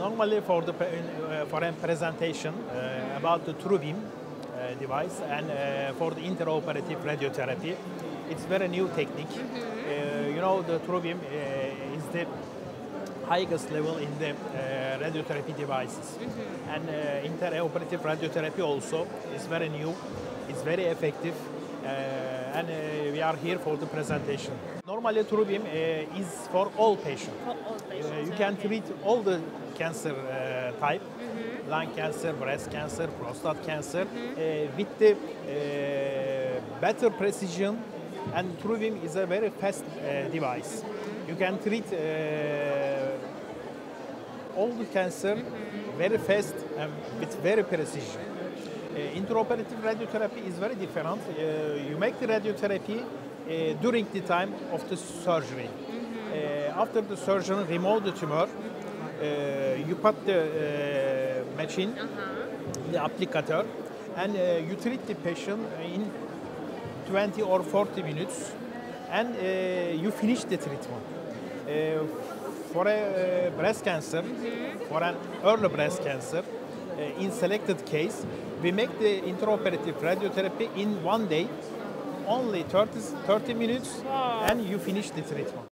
Normally for a presentation about the TrueBeam device and for the intraoperative radiotherapy, it's very new technique. You know, the TrueBeam is the highest level in the radiotherapy devices. And intraoperative radiotherapy also is very new, it's very effective, and we are here for the presentation. Normally TrueBeam is for all patients. For all patients. You can treat all the cancer type, lung cancer, breast cancer, prostate cancer, with the better precision, and TrueBeam is a very fast device. You can treat all the cancer very fast and with very precision. Intraoperative radiotherapy is very different. You make the radiotherapy during the time of the surgery. After the surgeon remove the tumor, you put the machine, the applicator, and you treat the patient in 20 or 40 minutes, and you finish the treatment. For a breast cancer, for an early breast cancer, in selected case, we make the intraoperative radiotherapy in 1 day, only 30 minutes, and you finish the treatment.